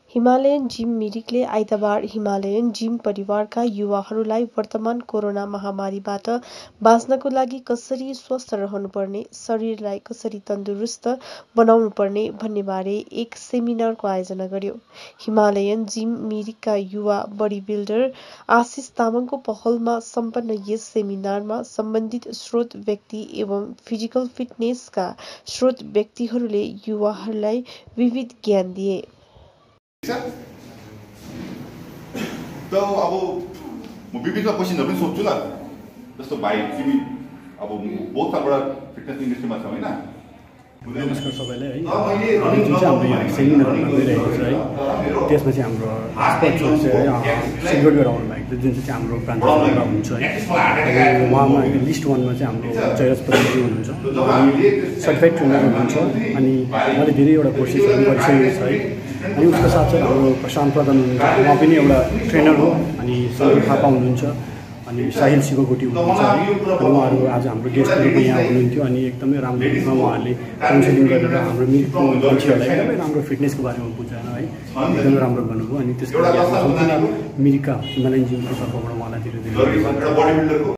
Himalayan gym मिरिकले आइतबार Himalayan gym परिवारका युवाहरूलाई वर्तमान कोरोना महामारीबाट बाँच्नको लागि कसरी स्वस्थ रहनुपर्ने, शरीरलाई कसरी तन्दुरुस्त बनाउनुपर्ने भन्नेबारे एक सेमिनारको आयोजना गर्यो। हिमालयन जिम मिरिकका युवा बडी बिल्डर आशिष तामाङको पहलमा सम्पन्न यस सेमिनारमा सम्बन्धित स्रोत व्यक्ति एवं फिजिकल फिटनेसका स्रोत व्यक्तिहरूले युवाहरूलाई विविध ज्ञान दिए। तो अब म विभिन्न क्वेशनहरु पनि सोध्छु ल। जस्तो भाइ तिमी अब बहुत सालबाट फिटनेस इन्डस्ट्रीमा छौ हैन? नमस्कार सबैलाई है। जुन चाहिँ हाम्रो यहाँ सेमिनारमा गइरहेको छ है, त्यसमा चाहिँ हाम्रो एक्सपर्ट्सहरू चाहिँ सिलगढीबाट आउनु भएको छ, जुन चाहिँ हाम्रो ब्रान्चमा हुन्छ है। उहाँमा लिस्ट 1 मा चाहिँ हाम्रो जयराज पत्रिजी हुनुहुन्छ, सर्टिफाइड ट्रेनर हुनुहुन्छ अनि उहाँले धेरैवटा कोर्सेसहरू गरिसकेको छ है। अनि उसको साथसाथ हाम्रो प्रशान्त प्रधान हुनुहुन्छ, उहाँ पनि एउटा ट्रेनर हो। अनि सन्तोष थापा हुनुहुन्छ अनि साहिल शिवकोटी हुनुहुन्छ है। अनि उहाँहरू आज हाम्रो गेस्टहरू यहाँ हुनुहुन्थ्यो अनि एकदमै राम्रो रूपमा उहाँहरूले काउन्सिलिङ गरेर हाम्रो मिरिकको मान्छेहरूलाई एकदमै राम्रो फिटनेसको बारेमा बुझाएर है एकदमै राम्रो गर्नुभयो। अनि त्यसको लागि सम्पूर्ण मिरिकका हिमालयन जिमको तर्फबाट उहाँलाई धेरै धेरै